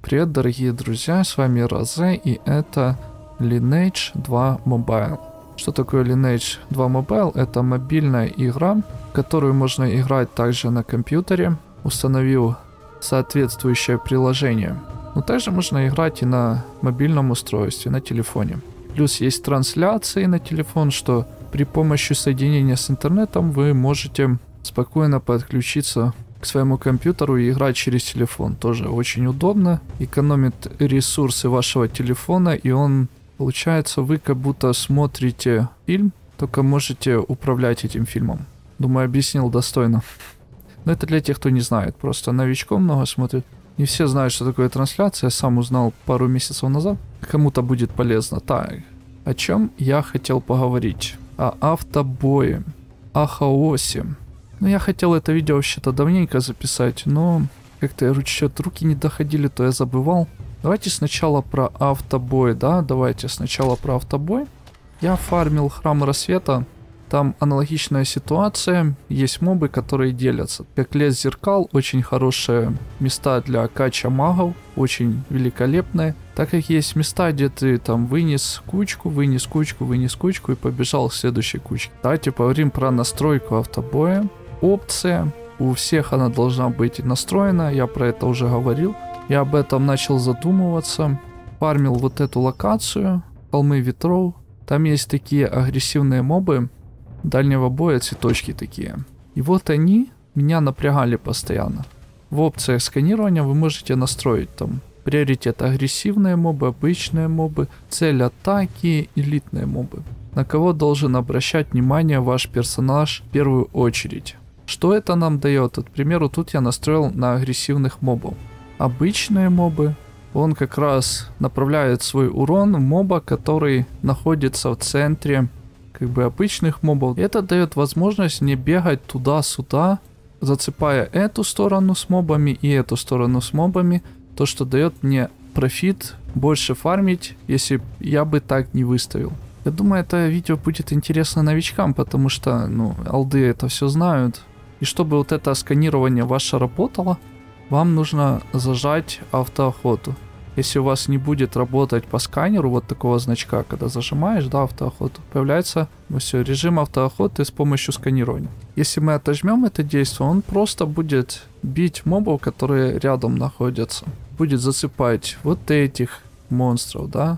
Привет, дорогие друзья, с вами Розе, и это Lineage 2 Mobile. Что такое Lineage 2 Mobile? Это мобильная игра, в которую можно играть также на компьютере, установил соответствующее приложение. Но также можно играть и на мобильном устройстве, на телефоне. Плюс есть трансляции на телефон, что при помощи соединения с интернетом вы можете спокойно подключиться к своему компьютеру и играть через телефон. Тоже очень удобно, экономит ресурсы вашего телефона, и он, получается, вы как будто смотрите фильм, только можете управлять этим фильмом. Думаю, объяснил достойно. Но это для тех, кто не знает, просто новичков много смотрит. Не все знают, что такое трансляция, я сам узнал пару месяцев назад. Кому-то будет полезно. Так, о чем я хотел поговорить? О автобое, о хаосе. Ну, я хотел это видео вообще-то давненько записать, но как-то руки не доходили, то я забывал. Давайте сначала про автобой, да? Давайте сначала про автобой. Я фармил Храм Рассвета. Там аналогичная ситуация. Есть мобы, которые делятся. Как Лес Зеркал, очень хорошие места для кача магов. Очень великолепные. Так как есть места, где ты там вынес кучку и побежал к следующей кучке. Давайте поговорим про настройку автобоя. Опция. У всех она должна быть настроена. Я про это уже говорил. Я об этом начал задумываться. Фармил вот эту локацию. Холмы ветров. Там есть такие агрессивные мобы. Дальнего боя, цветочки такие. И вот они меня напрягали постоянно. В опциях сканирования вы можете настроить там приоритет агрессивные мобы, обычные мобы, цель атаки, элитные мобы. На кого должен обращать внимание ваш персонаж в первую очередь. Что это нам дает? Вот, к примеру, тут я настроил на агрессивных мобов. Обычные мобы, он как раз направляет свой урон в моба, который находится в центре как бы обычных мобов. Это дает возможность не бегать туда-сюда, зацепая эту сторону с мобами и эту сторону с мобами. То, что дает мне профит больше фармить, если я бы так не выставил. Я думаю, это видео будет интересно новичкам, потому что, алды это все знают. И чтобы вот это сканирование ваше работало, вам нужно зажать автоохоту. Если у вас не будет работать по сканеру вот такого значка, когда зажимаешь, да, автоохоту, появляется все, режим автоохоты с помощью сканирования. Если мы отожмем это действие, он просто будет бить мобов, которые рядом находятся. Будет засыпать вот этих монстров, да,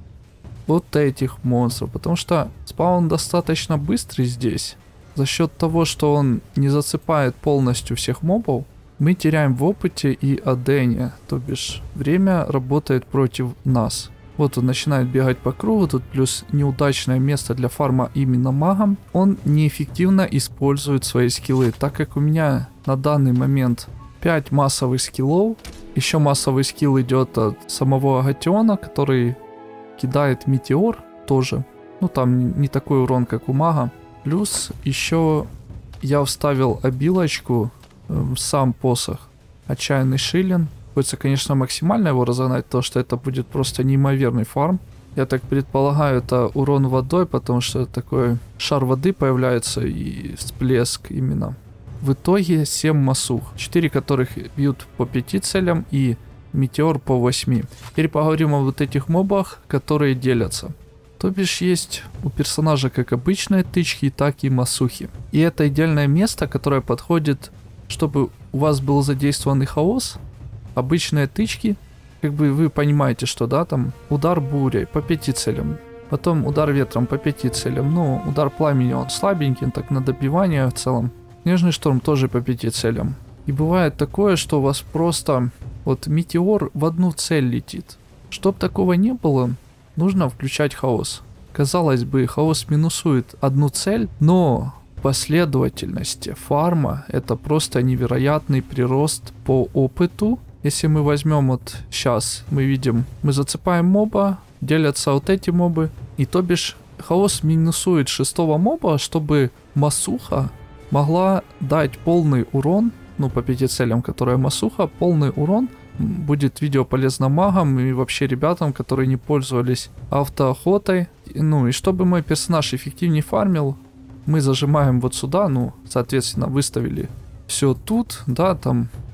вот этих монстров, потому что спаун достаточно быстрый здесь. За счет того, что он не засыпает полностью всех мобов, мы теряем в опыте и адене, то бишь время работает против нас. Вот он начинает бегать по кругу, тут плюс неудачное место для фарма именно магом. Он неэффективно использует свои скиллы, так как у меня на данный момент 5 массовых скиллов. Еще массовый скилл идет от самого Агатиона, который кидает метеор тоже. Ну там не такой урон, как у мага. Плюс еще я вставил обилочку в сам посох. Отчаянный шиллин. Хочется, конечно, максимально его разогнать, потому что это будет просто неимоверный фарм. Я так предполагаю, это урон водой, потому что такой шар воды появляется и всплеск именно. В итоге 7 масух, 4 которых бьют по 5 целям и метеор по 8. Теперь поговорим о вот этих мобах, которые делятся. То бишь есть у персонажа как обычные тычки, так и масухи. И это идеальное место, которое подходит, чтобы у вас был задействованный хаос. Обычные тычки, как бы вы понимаете, что да, там удар бурей по 5 целям. Потом удар ветром по 5 целям. Ну, удар пламени он слабенький, так на добивание в целом. Снежный шторм тоже по 5 целям. И бывает такое, что у вас просто вот метеор в одну цель летит. Чтоб такого не было, нужно включать хаос. Казалось бы, хаос минусует одну цель, но последовательности фарма это просто невероятный прирост по опыту. Если мы возьмем вот сейчас, мы видим, мы зацепаем моба, делятся вот эти мобы, и то бишь хаос минусует 6-го моба, чтобы масуха могла дать полный урон, ну по 5 целям, которая масуха, полный урон. Будет видео полезно магам и вообще ребятам, которые не пользовались автоохотой. Ну и чтобы мой персонаж эффективнее фармил, мы зажимаем вот сюда, ну, соответственно, выставили все тут, да, там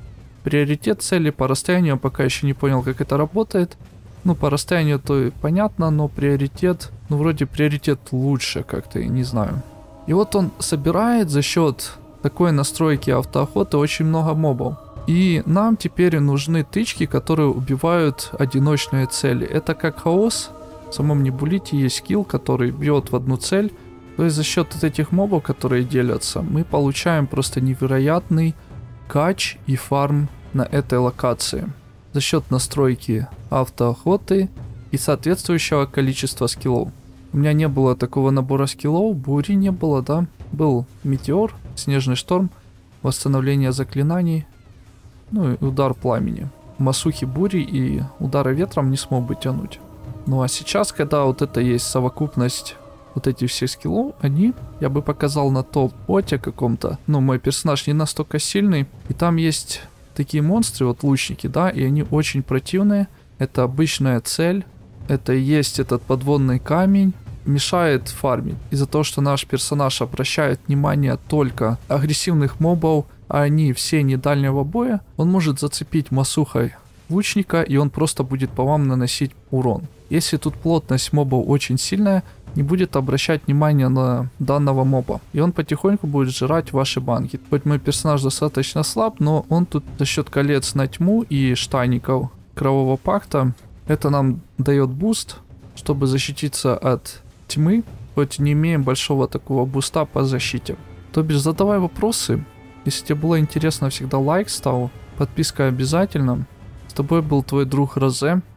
приоритет цели по расстоянию, пока еще не понял, как это работает. Ну, по расстоянию то и понятно, но приоритет, ну, вроде приоритет лучше как-то, не знаю. И вот он собирает за счет такой настройки автоохоты очень много мобов. И нам теперь нужны тычки, которые убивают одиночные цели. Это как хаос. В самом Небулите есть скилл, который бьет в одну цель. То есть за счет вот этих мобов, которые делятся, мы получаем просто невероятный кач и фарм на этой локации. За счет настройки автоохоты и соответствующего количества скиллов. У меня не было такого набора скиллов, бури не было, да. Был метеор, снежный шторм, восстановление заклинаний, ну и удар пламени. Масухи бури и удары ветром не смог бы тянуть. Ну а сейчас, когда вот это есть совокупность вот этих всех скиллов, они, я бы показал на топ-боте каком-то. Но мой персонаж не настолько сильный. И там есть такие монстры, вот лучники, да, и они очень противные. Это обычная цель. Это и есть этот подводный камень. Мешает фармить. Из-за того, что наш персонаж обращает внимание только агрессивных мобов, а они все не дальнего боя, он может зацепить масухой лучника, и он просто будет по вам наносить урон. Если тут плотность мобов очень сильная, не будет обращать внимание на данного моба. И он потихоньку будет жрать ваши банки. Хоть мой персонаж достаточно слаб, но он тут за счет колец на тьму и штанников Кровавого Пакта, это нам дает буст, чтобы защититься от тьмы, хоть не имеем большого такого буста по защите. То бишь, задавай вопросы. Если тебе было интересно, всегда лайк ставь. Подписка обязательно. С тобой был твой друг Розе.